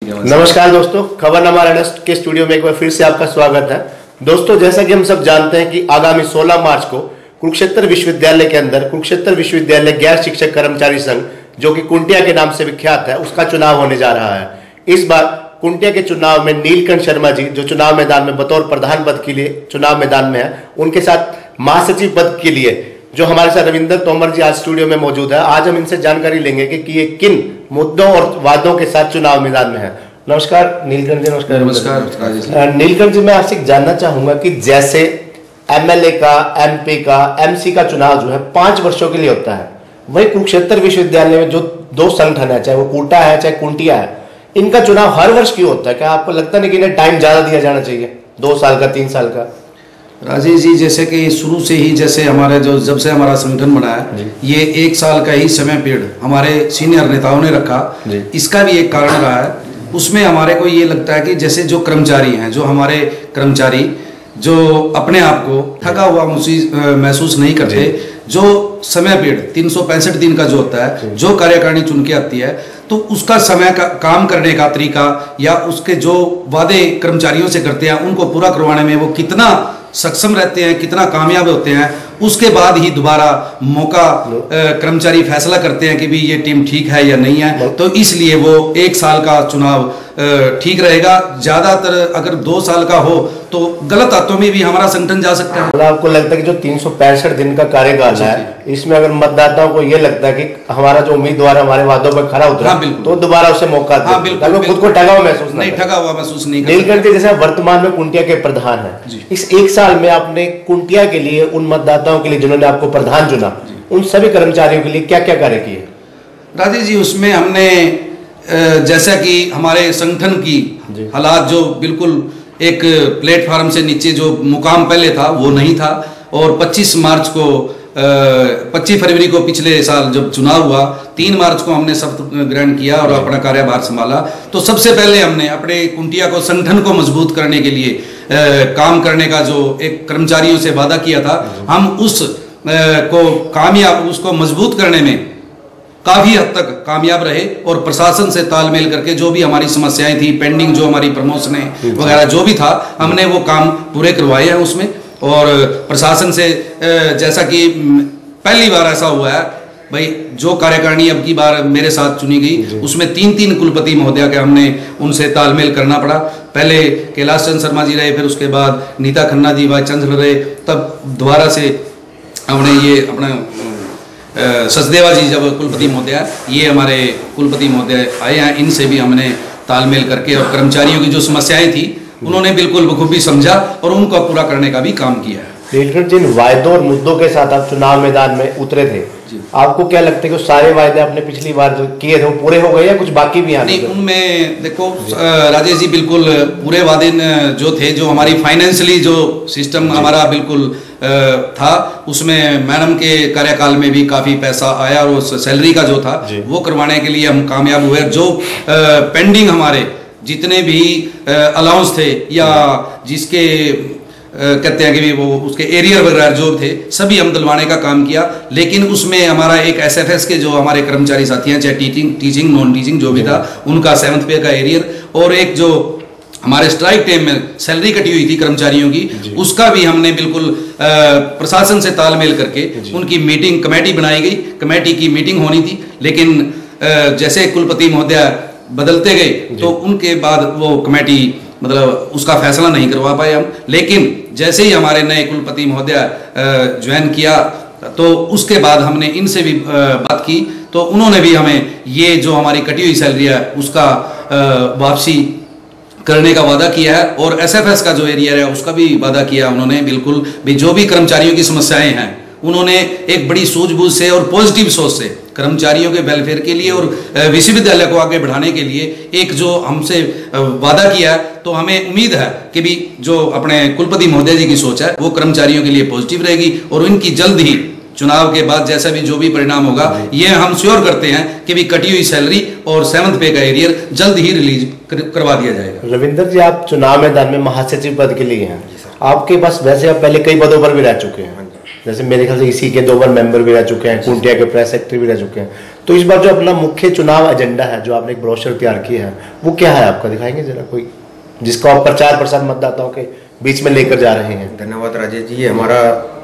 नमस्कार दोस्तों, खबरनामा रनस्ट के स्टूडियो में एक बार फिर से आपका स्वागत है। दोस्तों, जैसा कि हम सब जानते हैं कि आगामी 16 मार्च को कुरुक्षेत्र विश्वविद्यालय के अंदर कुरुक्षेत्र विश्वविद्यालय गैर शिक्षक कर्मचारी संघ, जो कि कुंटिया के नाम से विख्यात है, उसका चुनाव होने जा रहा है। इस बार कुंटिया के चुनाव में नीलकंठ शर्मा जी, जो चुनाव मैदान में बतौर प्रधान पद के लिए चुनाव मैदान में है, उनके साथ महासचिव पद के लिए जो हमारे साथ रविंद्र तोमर जी आज स्टूडियो में मौजूद है। आज हम इनसे जानकारी लेंगे कि ये किन मुद्दों और वादों के साथ चुनाव मैदान में है। नमस्कार नीलकंठ जी। नमस्कार नीलकंठ जी, मैं आपसे जानना चाहूंगा कि जैसे एमएलए का, एमपी का, एमसी का चुनाव जो है 5 वर्षों के लिए होता है, वही कुरुक्षेत्र विश्वविद्यालय में जो 2 संगठन है, चाहे वो कोटा है चाहे कुंटिया है, इनका चुनाव हर वर्ष क्यों होता है? क्या आपको लगता नहीं कि इन्हें टाइम ज्यादा दिया जाना चाहिए, 2 साल का, 3 साल का? राजेश जी, जैसे कि शुरू से ही जैसे हमारे जब से हमारा संगठन बना है, ये 1 साल का ही समय पीरियड हमारे सीनियर नेताओं ने रखा। इसका भी एक कारण रहा है। उसमें हमारे को ये लगता है कि जैसे जो कर्मचारी हैं, जो हमारे कर्मचारी जो अपने आप को थका हुआ महसूस नहीं करते, जो समय पीरियड 365 दिन का जो होता है, जो कार्यकारिणी चुन के आती है, तो उसका समय का काम करने का तरीका या उसके जो वादे कर्मचारियों से करते हैं, उनको पूरा करवाने में वो कितना सक्षम रहते हैं, कितना कामयाब होते हैं, उसके बाद ही दोबारा मौका कर्मचारी फैसला करते हैं कि भी ये टीम ठीक है या नहीं है। तो इसलिए वो 1 साल का चुनाव ठीक रहेगा। ज्यादातर अगर 2 साल का हो तो गलत हाथों में भी हमारा संगठन जा सकता है। आपको लगता है कि जो 365 दिन का कार्यकाल है, इसमें अगर मतदाताओं को ये लगता है कि हमारा जो उम्मीदवार हमारे वादों पर खरा उतरा, तो दोबारा उसे मौका दे, खुद को ठगा हुआ महसूस नहीं। नीलकंठ जी, जैसे वर्तमान में कुंटिया के प्रधान है, इस 1 साल में आपने कुंटिया के लिए, उन मतदाताओं के लिए जिन्होंने आपको प्रधान चुना, उन सभी कर्मचारियों के लिए क्या क्या कार्य किए? राजेश जी, उसमें हमने जैसा कि हमारे संगठन की हालात जो बिल्कुल एक प्लेटफार्म से नीचे जो मुकाम पहले था वो नहीं था, और 25 फरवरी को पिछले साल जब चुनाव हुआ, 3 मार्च को हमने शपथ ग्रहण किया और अपना कार्यभार संभाला। तो सबसे पहले हमने अपने कुंटिया को, संगठन को मजबूत करने के लिए काम करने का जो एक कर्मचारियों से वादा किया था, हम उसको मजबूत करने में काफी हद तक कामयाब रहे, और प्रशासन से तालमेल करके जो भी हमारी समस्याएं थी, पेंडिंग जो हमारी प्रमोशनें वगैरह जो भी था, हमने वो काम पूरे करवाए हैं उसमें। और प्रशासन से जैसा कि पहली बार ऐसा हुआ है भाई, जो कार्यकारिणी अब की बार मेरे साथ चुनी गई, उसमें 3 कुलपति महोदया के हमने उनसे तालमेल करना पड़ा। पहले कैलाश चंद्र शर्मा जी रहे, फिर उसके बाद नीता खन्ना जी वाइस चांसलर रहे, तब दोबारा से हमने ये अपना सचदेवा जी जब कुलपति महोदय, ये हमारे कुलपति महोदय आए हैं, इनसे भी हमने तालमेल करके और कर्मचारियों की जो समस्याएं थी उन्होंने बिल्कुल बखूबी समझा और उनको पूरा करने का भी काम किया है। जिन वायदों और मुद्दों के साथ आप चुनाव मैदान में उतरे थे, आपको क्या लगता है कि सारे वायदे आपने पिछली बार जो किए थे वो पूरे हो गए या कुछ बाकी भी? नहीं, उनमें देखो राजेश जी, बिल्कुल पूरे वादे जो थे, जो हमारी फाइनेंशियली जो सिस्टम हमारा बिल्कुल था, उसमें मैडम के कार्यकाल में भी काफी पैसा आया, और उस सैलरी का जो था वो करवाने के लिए हम कामयाब हुए। जो पेंडिंग हमारे जितने भी अलाउंस थे या जिसके कहते हैं कि वो उसके एरियर वगैरह जो थे, सभी हम दिलवाने का काम किया। लेकिन उसमें हमारा एक एसएफएस के जो हमारे कर्मचारी साथी हैं, चाहे टीचिंग नॉन टीचिंग जो भी था, उनका 7th पे का एरियर, और एक जो हमारे स्ट्राइक टाइम में सैलरी कटी हुई थी कर्मचारियों की, उसका भी हमने बिल्कुल प्रशासन से तालमेल करके उनकी मीटिंग, कमेटी बनाई गई, कमेटी की मीटिंग होनी थी। लेकिन जैसे कुलपति महोदय बदलते गए तो उनके बाद वो कमेटी मतलब उसका फैसला नहीं करवा पाए हम। लेकिन जैसे ही हमारे नए कुलपति महोदय ज्वाइन किया, तो उसके बाद हमने इनसे भी बात की, तो उन्होंने भी हमें ये जो हमारी कटी हुई सैलरी है उसका वापसी करने का वादा किया है, और एसएफएस का जो एरिया है उसका भी वादा किया उन्होंने। बिल्कुल भी जो भी कर्मचारियों की समस्याएं हैं, उन्होंने एक बड़ी सूझबूझ से और पॉजिटिव सोच से कर्मचारियों के वेलफेयर के लिए और विश्वविद्यालय को आगे बढ़ाने के लिए एक जो हमसे वादा किया है। तो हमें उम्मीद है कि भी जो अपने कुलपति महोदय जी की सोच है वो कर्मचारियों के लिए पॉजिटिव रहेगी, और उनकी जल्द ही चुनाव के बाद जैसा भी जो भी परिणाम होगा, ये हम श्योर करते हैं कि भी कटी हुई सैलरी और 7th पे का एरियर जल्द ही रिलीज करवा दिया जाएगा। रविंद्र जी, आप चुनाव मैदान में महासचिव पद के लिए हैं, आपके पास वैसे आप पहले कई पदों पर भी रह चुके हैं, जैसे मेरे ख्याल से इसी के 2 बार मेंबर भी रह चुके हैं, कुंटिया के प्रेस सेक्रेटरी भी रह चुके हैं, तो इस बार जो अपना मुख्य चुनाव एजेंडा है, जो आपने एक ब्रोशर तैयार किया है, वो क्या है आपका, दिखाएंगे जरा कोई, जिसको आप प्रचार प्रसार मतदाताओं के बीच में लेकर जा रहे हैं? धन्यवाद राजेश जी। ये हमारा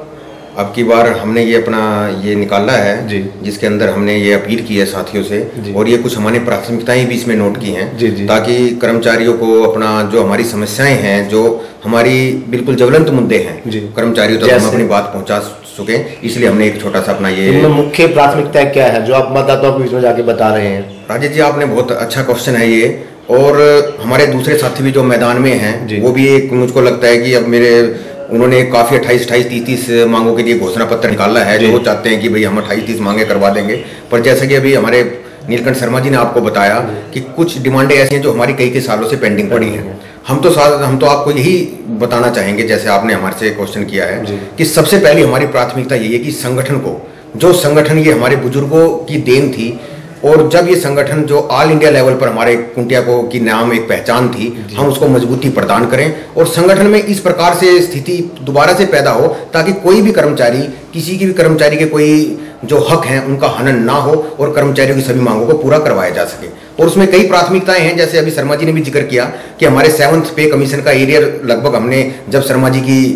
अब की बार हमने ये अपना ये निकाला है जी, जिसके अंदर हमने ये अपील की है साथियों से, और ये कुछ हमारी प्राथमिकताएं भी इसमें नोट की हैं जी, ताकि कर्मचारियों को अपना जो हमारी समस्याएं हैं, जो हमारी बिल्कुल ज्वलंत मुद्दे हैं, कर्मचारियों तक हम अपनी बात पहुंचा सके, इसलिए हमने एक छोटा सा अपना ये मुख्य प्राथमिकताएं क्या है जो आप मतदाताओं के बीच में जाके बता रहे हैं? राजेश जी, आपने बहुत अच्छा क्वेश्चन है ये, और हमारे दूसरे साथी भी जो मैदान में हैं वो भी एक, मुझको लगता है कि अब उन्होंने काफ़ी 28-30 मांगों के लिए घोषणा पत्र निकाला है, जो वो चाहते हैं कि भाई हम 28-30 मांगे करवा देंगे। पर जैसा कि अभी हमारे नीलकंठ शर्मा जी ने आपको बताया कि कुछ डिमांडें ऐसी हैं जो हमारी कई सालों से पेंडिंग पड़ी हैं। हम तो आपको यही बताना चाहेंगे, जैसे आपने हमारे से क्वेश्चन किया है, कि सबसे पहली हमारी प्राथमिकता यही है कि संगठन को, जो संगठन ये हमारे बुजुर्गों की देन थी, और जब ये संगठन जो ऑल इंडिया लेवल पर हमारे कुंटिया को की नाम एक पहचान थी, हम उसको मजबूती प्रदान करें, और संगठन में इस प्रकार से स्थिति दोबारा से पैदा हो ताकि कोई भी कर्मचारी, किसी की भी कर्मचारी के कोई जो हक हैं उनका हनन ना हो, और कर्मचारियों की सभी मांगों को पूरा करवाया जा सके। और उसमें कई प्राथमिकताएं हैं, जैसे अभी शर्मा जी ने भी जिक्र किया कि हमारे 7th पे कमीशन का एरियर लगभग हमने, जब शर्मा जी की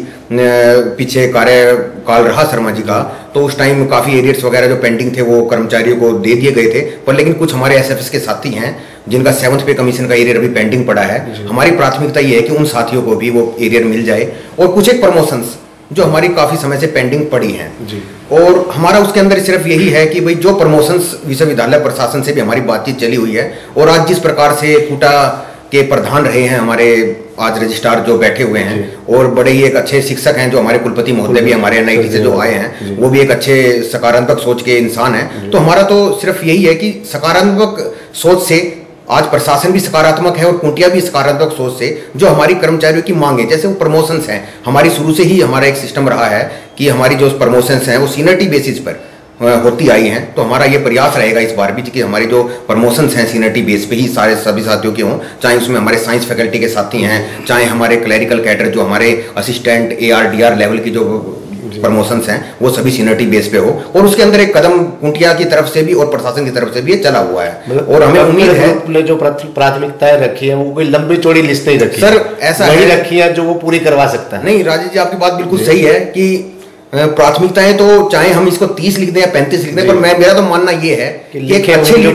पीछे कार्यकाल रहा शर्मा जी का, तो उस टाइम काफ़ी एरियर्स वगैरह जो पेंडिंग थे वो कर्मचारियों को दे दिए गए थे। पर लेकिन कुछ हमारे एसएफएस के साथी हैं जिनका 7th पे कमीशन का एरियर अभी पेंडिंग पड़ा है। हमारी प्राथमिकता ये है कि उन साथियों को भी वो एरियर मिल जाए, और कुछ एक प्रमोशंस जो हमारी काफ़ी समय से पेंडिंग पड़ी हैं, और हमारा उसके अंदर सिर्फ यही है कि भाई जो प्रमोशंस विश्वविद्यालय प्रशासन से भी हमारी बातचीत चली हुई है, और आज जिस प्रकार से कूटा के प्रधान रहे हैं हमारे आज रजिस्ट्रार जो बैठे हुए हैं, और बड़े ही एक अच्छे शिक्षक हैं जो हमारे कुलपति महोदय भी हमारे एनआईटी से जो आए हैं, वो भी एक अच्छे सकारात्मक सोच के इंसान हैं। तो हमारा तो सिर्फ यही है कि सकारात्मक सोच से आज प्रशासन भी सकारात्मक है, और कुंटिया भी सकारात्मक सोच से जो हमारी कर्मचारियों की मांग है, जैसे वो प्रमोशंस हैं, हमारी शुरू से ही हमारा एक सिस्टम रहा है कि हमारी जो प्रमोशंस हैं वो सीनियरिटी बेसिस पर होती आई हैं। तो हमारा ये प्रयास रहेगा इस बार भी कि हमारी जो प्रमोशंस हैं सीनियरिटी बेस पे ही सारे सभी साथियों के हों, चाहे उसमें हमारे साइंस फैकल्टी के साथी हैं, चाहे हमारे क्लरिकल कैडर जो हमारे असिस्टेंट ARDR लेवल की जो प्रमोशंस हैं वो सभी सीनियरिटी बेस पे हो। और उसके अंदर एक कदम कुंटिया की तरफ से भी और प्रशासन की तरफ से भी ये चला हुआ है, और हमें उम्मीद है जो प्राथमिकताएं रखी है वो कोई लंबी चौड़ी लिस्ट नहीं रखी सर, ऐसा है रखी है जो वो पूरी करवा सकता है। नहीं राजेश जी, आपकी बात बिल्कुल सही है कि प्राथमिकताएं तो चाहे हम इसको 30 लिख दें या 35 लिख दें, पर मेरा तो मानना ये है कि एक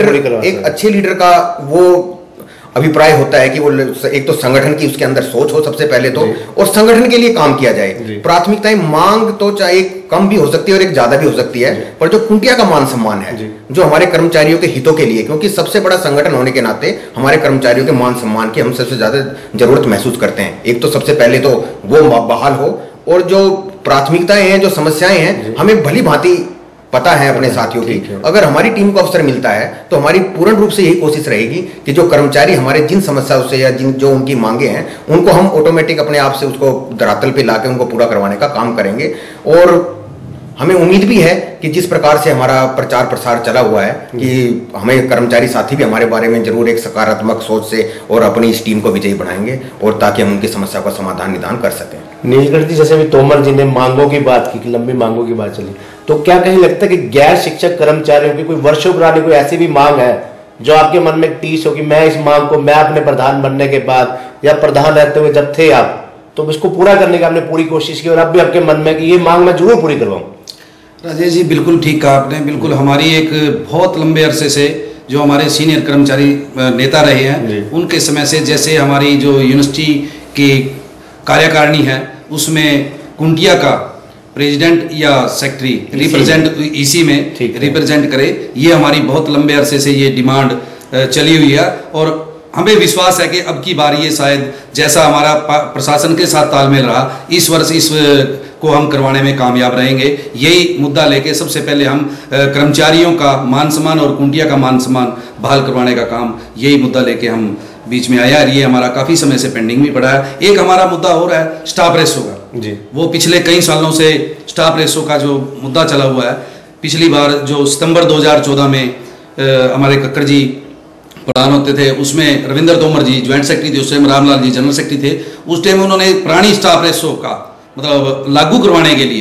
अच्छे लीडर का वो अभिप्राय होता है कि वो एक तो संगठन की उसके अंदर सोच हो सबसे पहले तो, और संगठन के लिए काम किया जाए। प्राथमिकताएं मांग तो चाहे कम भी हो सकती है और एक ज्यादा भी हो सकती है, पर जो कुंटिया का मान सम्मान है, जो हमारे कर्मचारियों के हितों के लिए, क्योंकि सबसे बड़ा संगठन होने के नाते हमारे कर्मचारियों के मान सम्मान की हम सबसे ज्यादा जरूरत महसूस करते हैं। एक तो सबसे पहले तो वो बहाल हो, और जो प्राथमिकताएं हैं, जो समस्याएं हैं, हमें भली भांति पता है अपने साथियों की। अगर हमारी टीम को अवसर मिलता है तो हमारी पूर्ण रूप से यही कोशिश रहेगी कि जो कर्मचारी हमारे जिन समस्याओं से या जिन जो उनकी मांगे हैं उनको हम ऑटोमेटिक अपने आप से उसको धरातल पे लाके उनको पूरा करवाने का काम करेंगे। और हमें उम्मीद भी है कि जिस प्रकार से हमारा प्रचार प्रसार चला हुआ है कि हमें कर्मचारी साथी भी हमारे बारे में जरूर एक सकारात्मक सोच से और अपनी इस टीम को विजयी बनाएंगे, और ताकि हम उनकी समस्या का समाधान निदान कर सकें। नीलकंठ जी, जैसे भी तोमर जी ने मांगों की बात की, लंबी मांगों की बात चली, तो क्या कहीं लगता है कि गैर शिक्षक कर्मचारियों की कोई वर्षों पुरानी कोई ऐसी भी मांग है जो आपके मन में टीस हो कि मैं इस मांग को, मैं अपने प्रधान बनने के बाद या प्रधान रहते हुए जब थे आप, तो इसको पूरा करने की आपने पूरी कोशिश की, और अब भी आपके मन में कि ये मांग मैं जरूर पूरी करवाऊं? राजेश जी, बिल्कुल ठीक कहा आपने। बिल्कुल हमारी एक बहुत लंबे अरसे से जो हमारे सीनियर कर्मचारी नेता रहे हैं, उनके समय से, जैसे हमारी जो यूनिवर्सिटी की कार्यकारिणी है उसमें कुंटिया का प्रेसिडेंट या सेक्रेटरी रिप्रेजेंट इसी में रिप्रेजेंट करे, ये हमारी बहुत लंबे अरसे से ये डिमांड चली हुई है। और हमें विश्वास है कि अब की बार ये शायद जैसा हमारा प्रशासन के साथ तालमेल रहा, इस वर्ष इस को हम करवाने में कामयाब रहेंगे। यही मुद्दा लेके सबसे पहले हम कर्मचारियों का मान सम्मान और कुंटिया का मान सम्मान बहाल करवाने का काम, यही मुद्दा लेके हम बीच में आया। ये हमारा काफ़ी समय से पेंडिंग भी पड़ा है। एक हमारा मुद्दा हो रहा है स्टाफ रेशो का जी, वो पिछले कई सालों से स्टाफ रेशो का जो मुद्दा चला हुआ है, पिछली बार जो सितंबर 2014 में हमारे कक्कड़ जी प्रधान होते थे, उसमें रविंद्र तोमर जी ज्वाइंट सेक्रेटरी थे, उस time Ramlal ji general secretary थे। उस टाइम उन्होंने पुरानी स्टाफ रेशो का मतलब लागू करवाने के लिए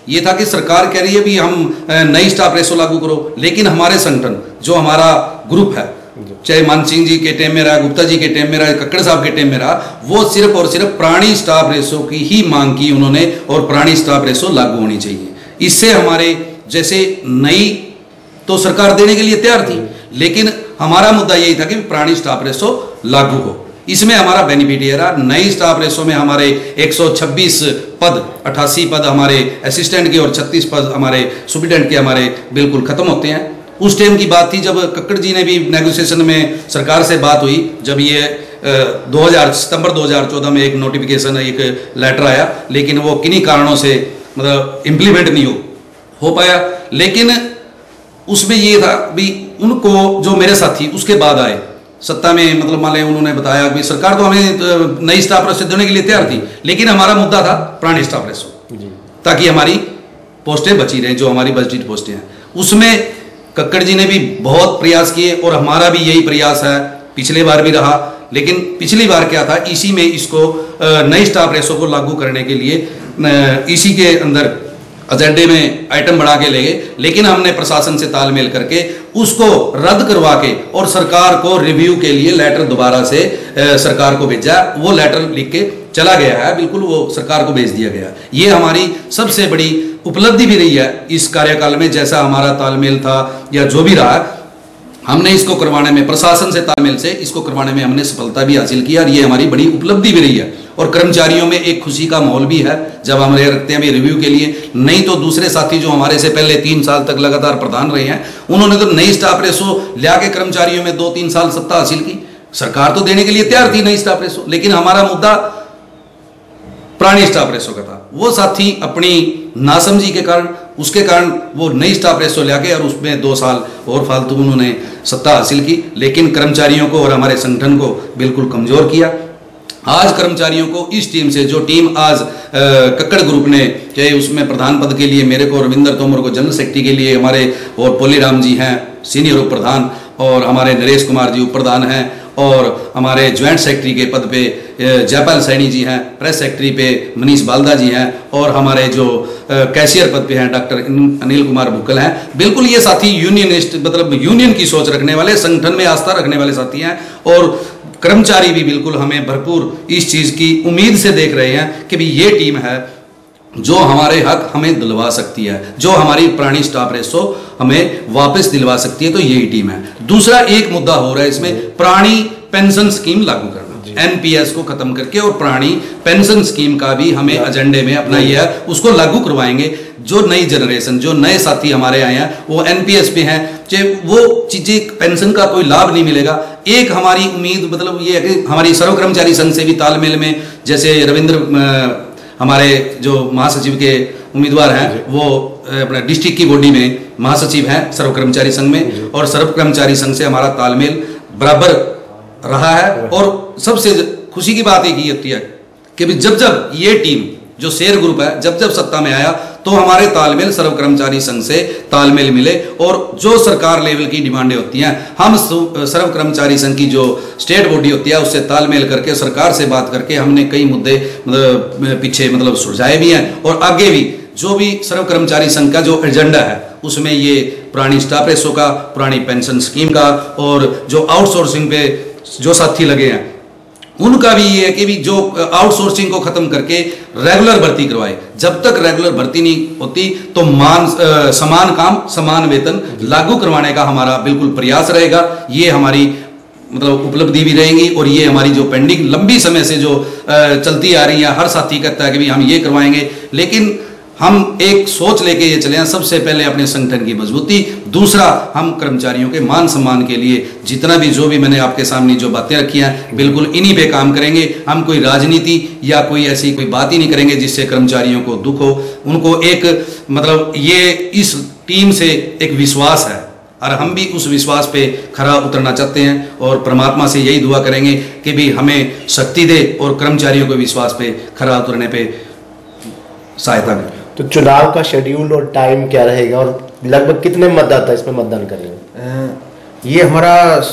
ये था कि सरकार कह रही है भी हम नई स्टाफ रेशो लागू करो, लेकिन हमारे संगठन जो हमारा ग्रुप है, चाहे मान सिंह जी के टाइम में रहा, गुप्ता जी के टाइम में रहा, कक्कड़ साहब के टाइम में रहा, वो सिर्फ और सिर्फ पुरानी स्टाफ रेशो की ही मांग की उन्होंने और पुरानी स्टाफ रेशो लागू होनी चाहिए। इससे हमारे जैसे नई तो सरकार देने के लिए तैयार थी, लेकिन हमारा मुद्दा यही था कि पुरानी स्टाफ रेशो लागू हो। इसमें हमारा बेनिफिट ये रहा, नई स्टाफ रेशो में हमारे 126 पद, 88 पद हमारे असिस्टेंट के और 36 पद हमारे सुपरिटेंडेंट के हमारे बिल्कुल खत्म होते हैं। उस टाइम की बात थी जब कक्कड़ जी ने भी नेगोशिएशन में सरकार से बात हुई, जब ये सितंबर 2014 में एक नोटिफिकेशन, एक लेटर आया, लेकिन वो किन्हीं कारणों से मतलब इम्प्लीमेंट नहीं हो पाया। लेकिन उसमें ये था भी उनको जो मेरे साथी उसके बाद आए सत्ता में, मतलब मान लें उन्होंने बताया कि सरकार तो हमें नई स्टाफ रेशो देने के लिए तैयार थी, लेकिन हमारा मुद्दा था पुरानी स्टाफ रेशो, ताकि हमारी पोस्टें बची रहें जो हमारी बजटेड पोस्टें हैं। उसमें कक्कड़ जी ने भी बहुत प्रयास किए और हमारा भी यही प्रयास है, पिछले बार भी रहा। लेकिन पिछली बार क्या था, इसी में इसको नई स्टाफ रेशो को लागू करने के लिए इसी के अंदर एजेंडे में आइटम बढ़ा के ले गए, लेकिन हमने प्रशासन से तालमेल करके उसको रद्द करवा के और सरकार को रिव्यू के लिए लेटर दोबारा से सरकार को भेजा। वो लेटर लिख के चला गया है, बिल्कुल वो सरकार को भेज दिया गया। ये हमारी सबसे बड़ी उपलब्धि भी रही है इस कार्यकाल में, जैसा हमारा तालमेल था या जो भी रहा, हमने इसको करवाने में प्रशासन से तालमेल से इसको करवाने में हमने सफलता भी हासिल की और ये हमारी बड़ी उपलब्धि भी रही है। और कर्मचारियों में एक खुशी का माहौल भी है जब हम रखते हैं रिव्यू के लिए। नहीं तो दूसरे साथी जो हमारे से पहले 3 साल तक लगातार प्रधान रहे हैं, उन्होंने तो नई स्टाफ रेशो लिया के कर्मचारियों में 2-3 साल सत्ता हासिल की। सरकार तो देने के लिए तैयार थी नई स्टाफ रेशो, लेकिन हमारा मुद्दा पुरानी स्टाफ रेशो का था। वो साथी अपनी नासमझी के कारण, उसके कारण वो नई स्टाफ रेशो लिया के और उसमें 2 साल और फालतू उन्होंने सत्ता हासिल की, लेकिन कर्मचारियों को और हमारे संगठन को बिल्कुल कमजोर किया। आज कर्मचारियों को इस टीम से, जो टीम आज कक्कड़ ग्रुप ने, चाहे उसमें प्रधान पद के लिए मेरे को, रविंद्र तोमर को जनरल सेक्रेटरी के लिए हमारे, और पोलीराम जी हैं सीनियर उप प्रधान, और हमारे नरेश कुमार जी उप प्रधान हैं, और हमारे ज्वाइंट सेक्रेटरी के पद पे जयपाल सैनी जी हैं, प्रेस सेक्रेटरी पे मनीष बालदा जी हैं, और हमारे जो कैशियर पद पे हैं डॉक्टर अनिल कुमार बुक्कल हैं। बिल्कुल ये साथी यूनियनिस्ट, मतलब यूनियन की सोच रखने वाले, संगठन में आस्था रखने वाले साथी हैं। और कर्मचारी भी बिल्कुल हमें भरपूर इस चीज़ की उम्मीद से देख रहे हैं कि भी ये टीम है जो हमारे हक हमें दिलवा सकती है, जो हमारी पुरानी स्टाफ रेशो हमें वापस दिलवा सकती है, तो यही टीम है। दूसरा एक मुद्दा हो रहा है इसमें, पुरानी पेंशन स्कीम लागू करना, एनपीएस को खत्म करके, और पुरानी पेंशन स्कीम का भी हमें एजेंडे में अपना यह है, उसको लागू करवाएंगे। जो नई जनरेशन, जो नए साथी हमारे आए हैं वो एनपीएस पे हैं, चाहे वो चीजें पेंशन का कोई लाभ नहीं मिलेगा। एक हमारी उम्मीद मतलब ये है कि हमारी सर्व कर्मचारी संघ से भी तालमेल में, जैसे रविंद्र हमारे जो महासचिव के उम्मीदवार हैं, वो अपने डिस्ट्रिक्ट की बॉडी में महासचिव हैं सर्व कर्मचारी संघ में, और सर्व कर्मचारी संघ से हमारा तालमेल बराबर रहा है। और सबसे खुशी की बात एक ही होती है कि जब जब ये टीम जो शेयर ग्रुप है जब जब सत्ता में आया, तो हमारे तालमेल सर्व कर्मचारी संघ से तालमेल मिले, और जो सरकार लेवल की डिमांडें होती हैं, हम सर्व कर्मचारी संघ की जो स्टेट बॉडी होती है उससे तालमेल करके, सरकार से बात करके हमने कई मुद्दे पीछे मतलब सुलझाए भी हैं। और आगे भी जो भी सर्व कर्मचारी संघ का जो एजेंडा है उसमें ये पुरानी स्टाफ रेशो का, पुरानी पेंशन स्कीम का, और जो आउटसोर्सिंग पे जो साथी लगे हैं उनका भी ये है कि भी जो आउटसोर्सिंग को खत्म करके रेगुलर भर्ती करवाए। जब तक रेगुलर भर्ती नहीं होती तो समान काम समान वेतन लागू करवाने का हमारा बिल्कुल प्रयास रहेगा। ये हमारी मतलब उपलब्धि भी रहेगी, और ये हमारी जो पेंडिंग लंबी समय से जो चलती आ रही है, हर साथी कहता है कि भी हम ये करवाएंगे, लेकिन हम एक सोच लेके ये चले हैं, सबसे पहले अपने संगठन की मजबूती, दूसरा हम कर्मचारियों के मान सम्मान के लिए जितना भी जो भी मैंने आपके सामने जो बातें रखी हैं बिल्कुल इन्हीं पे काम करेंगे। हम कोई राजनीति या कोई ऐसी कोई बात ही नहीं करेंगे जिससे कर्मचारियों को दुख हो। उनको एक मतलब ये इस टीम से एक विश्वास है, और हम भी उस विश्वास पे खरा उतरना चाहते हैं, और परमात्मा से यही दुआ करेंगे कि भी हमें शक्ति दे और कर्मचारियों के विश्वास पे खरा उतरने पे सहायता करें। तो चुनाव का शेड्यूल और टाइम क्या रहेगा, और लगभग कितने मतदाता इसमें मतदान करेंगे? ये हमारा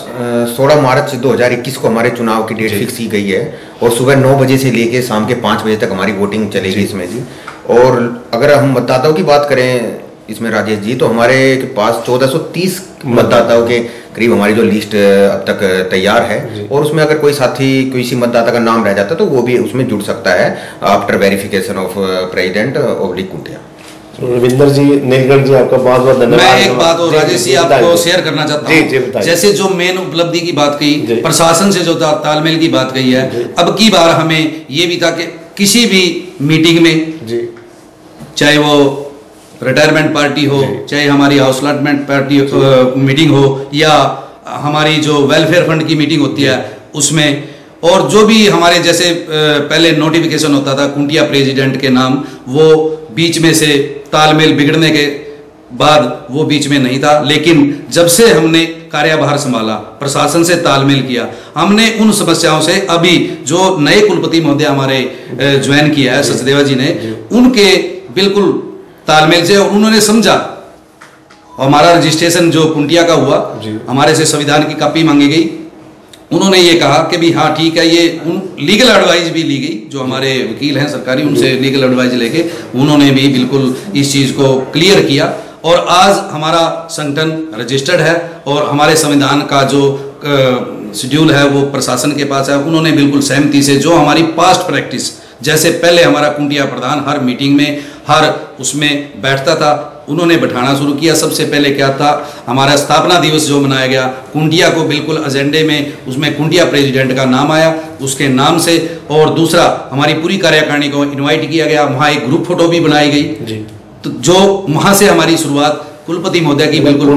16 मार्च 2021 को हमारे चुनाव की डेट फिक्स की गई है, और सुबह 9 बजे से लेके शाम के 5 बजे तक हमारी वोटिंग चलेगी इसमें जी। और अगर हम मतदाताओं की बात करें इसमें राजेश जी, तो हमारे पास 1430 मतदाताओं के करीब हमारी जो लिस्ट अब तक तैयार है, और उसमें अगर कोई साथी किसी मतदाता का नाम रह जाता है तो वो भी उसमें जुड़ सकता है आफ्टर वेरिफिकेशन ऑफ प्रेसिडेंट ऑब्लिक कुंटिया। रविंदर जी, नीलकंठ जी, आपका बहुत बहुत धन्यवाद। मैं एक बात और राजेश जी आपको शेयर करना चाहता हूँ। जैसे जो मेन उपलब्धि की बात कही, प्रशासन से जो तालमेल की बात कही है, अब की बार हमें ये भी था कि किसी भी मीटिंग में, चाहे वो रिटायरमेंट पार्टी हो, चाहे हमारी हाउस अलॉटमेंट पार्टी मीटिंग हो, या हमारी जो वेलफेयर फंड की मीटिंग होती है उसमें, और जो भी हमारे जैसे पहले नोटिफिकेशन होता था कुंटिया प्रेसिडेंट के नाम, वो बीच में से तालमेल बिगड़ने के बाद वो बीच में नहीं था। लेकिन जब से हमने कार्यभार संभाला, प्रशासन से तालमेल किया, हमने उन समस्याओं से अभी जो नए कुलपति महोदय हमारे ज्वाइन किया है सचदेवा जी ने, उनके बिल्कुल तालमेल से, और उन्होंने समझा। हमारा रजिस्ट्रेशन जो कुंटिया का हुआ, हमारे से संविधान की कॉपी मांगी गई, उन्होंने ये कहा कि भी हाँ ठीक है, ये लीगल एडवाइस भी ली गई, जो हमारे वकील हैं सरकारी, उनसे लीगल एडवाइस लेके उन्होंने भी बिल्कुल इस चीज़ को क्लियर किया, और आज हमारा संगठन रजिस्टर्ड है, और हमारे संविधान का जो शेड्यूल है वो प्रशासन के पास है। उन्होंने बिल्कुल सहमति से, जो हमारी पास्ट प्रैक्टिस, जैसे पहले हमारा कुंटिया प्रधान हर मीटिंग में, हर उसमें बैठता था, उन्होंने बैठाना शुरू किया। सबसे पहले क्या था, हमारा स्थापना दिवस जो मनाया गया, कुंटिया को बिल्कुल एजेंडे में, उसमें कुंटिया प्रेसिडेंट का नाम आया उसके नाम से, और दूसरा हमारी पूरी कार्यकारिणी को इनवाइट किया गया, वहाँ एक ग्रुप फोटो भी बनाई गई, तो जो वहाँ से हमारी शुरुआत कुलपति महोदय की बिल्कुल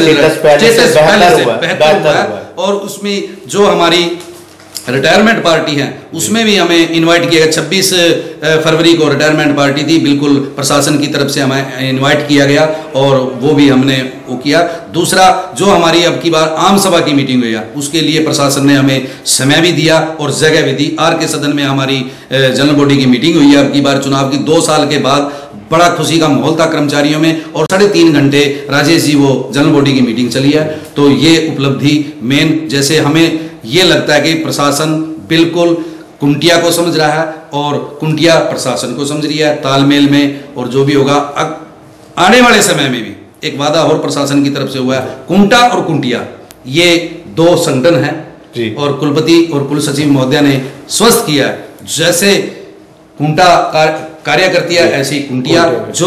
बेहतर हुआ है। और उसमें जो हमारी रिटायरमेंट पार्टी है उसमें भी हमें इनवाइट किया गया। 26 फरवरी को रिटायरमेंट पार्टी थी, बिल्कुल प्रशासन की तरफ से हमें इनवाइट किया गया, और वो भी हमने वो किया। दूसरा, जो हमारी अब की बार आम सभा की मीटिंग हुई है, उसके लिए प्रशासन ने हमें समय भी दिया और जगह भी दी। आर के सदन में हमारी जनरल बॉडी की मीटिंग हुई है अब की बार चुनाव की 2 साल के बाद। बड़ा खुशी का माहौल था कर्मचारियों में, और 3.5 घंटे राजेश जी वो जनरल बॉडी की मीटिंग चली है। तो ये उपलब्धि मेन, जैसे हमें ये लगता है कि प्रशासन बिल्कुल कुंटिया को समझ रहा है और कुंटिया प्रशासन को समझ रही है तालमेल में, और जो भी होगा आने वाले समय में भी एक वादा और प्रशासन की तरफ से हुआ है। कुंटा और कुंटिया ये 2 संगठन हैं, और कुलपति और कुल सचिव महोदय ने स्वस्थ किया है, जैसे कुंटा कार्य करती है ऐसी कुंटिया, जो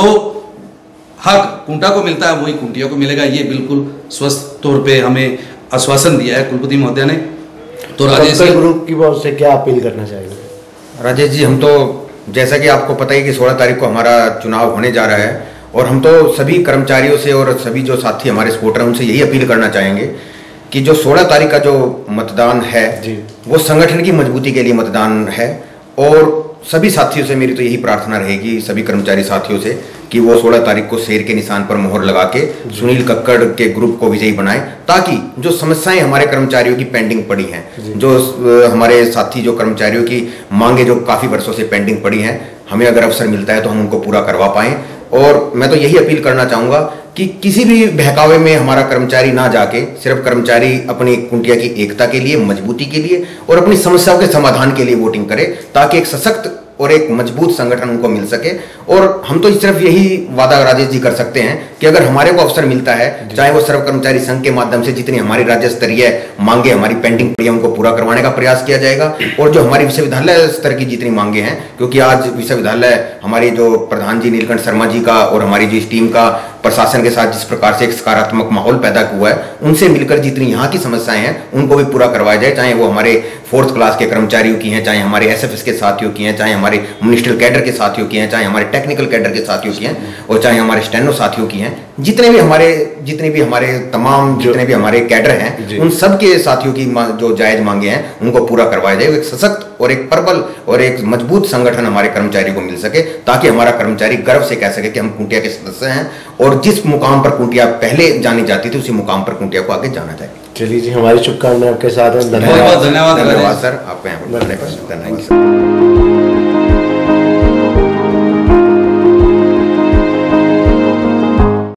हक कुंटा को मिलता है वही कुंटिया को मिलेगा। ये बिल्कुल स्वस्थ तौर पे हमें आश्वासन दिया है कुलपति महोदय ने। तो राजेश जी, ग्रुप की बात से क्या अपील करना चाहेंगे? राजेश जी, हम तो जैसा कि आपको पता है कि 16 तारीख को हमारा चुनाव होने जा रहा है, और हम तो सभी कर्मचारियों से और सभी जो साथी हमारे सपोर्टर हैं उनसे यही अपील करना चाहेंगे कि जो 16 तारीख का जो मतदान है वो संगठन की मजबूती के लिए मतदान है। और सभी साथियों से मेरी तो यही प्रार्थना रहेगी, सभी कर्मचारी साथियों से, कि वो 16 तारीख को शेर के निशान पर मोहर लगा के सुनील कक्कड़ के ग्रुप को विजयी बनाएं, ताकि जो समस्याएं हमारे कर्मचारियों की पेंडिंग पड़ी हैं, जो हमारे साथी जो कर्मचारियों की मांगे जो काफ़ी वर्षों से पेंडिंग पड़ी हैं, हमें अगर अवसर मिलता है तो हम उनको पूरा करवा पाएं। और मैं तो यही अपील करना चाहूँगा कि किसी भी बहकावे में हमारा कर्मचारी ना जाके, सिर्फ कर्मचारी अपनी कुंटिया की एकता के लिए, मजबूती के लिए और अपनी समस्याओं के समाधान के लिए वोटिंग करे, ताकि एक सशक्त और एक मजबूत संगठन उनको मिल सके। और हम तो सिर्फ यही वादा राजेश जी कर सकते हैं कि अगर हमारे को अवसर मिलता है, चाहे वो सर्व कर्मचारी संघ के माध्यम से जितनी हमारी राज्य स्तरीय मांगे हमारी पेंडिंग पड़ी है उनको पूरा करवाने का प्रयास किया जाएगा, और जो हमारी विश्वविद्यालय स्तर की जितनी मांगे हैं, क्योंकि आज विश्वविद्यालय हमारी जो प्रधान जी नीलकंठ शर्मा जी का और हमारी जो इस टीम का प्रशासन के साथ जिस प्रकार से एक सकारात्मक माहौल पैदा हुआ है, उनसे मिलकर जितनी यहाँ की समस्याएं हैं उनको भी पूरा करवाया जाए, चाहे वो हमारे 4th क्लास के कर्मचारियों की हैं, चाहे हमारे एसएफएस के साथियों की हैं, चाहे हमारे मिनिस्ट्रियल कैडर के साथियों की हैं, चाहे हमारे टेक्निकल कैडर के साथियों की हैं, और चाहे हमारे स्टेनो साथियों की हैं, जितने भी हमारे तमाम जितने भी हमारे कैडर हैं, उन सब के साथियों की जो जायज मांगे हैं उनको पूरा करवाया जाए। एक सशक्त और एक प्रबल और एक मजबूत संगठन हमारे कर्मचारी को मिल सके, ताकि हमारा कर्मचारी गर्व से कह सके कि हम कुंटिया के सदस्य हैं, और जिस मुकाम पर कुंटिया पहले जानी जाती थी उसी मुकाम पर कुंटिया को आगे जाना जाए। चलिए जी, हमारी शुभकामनाएं आपके साथ हैं। धन्यवाद सर, आपका यहाँ पर धन्यवाद।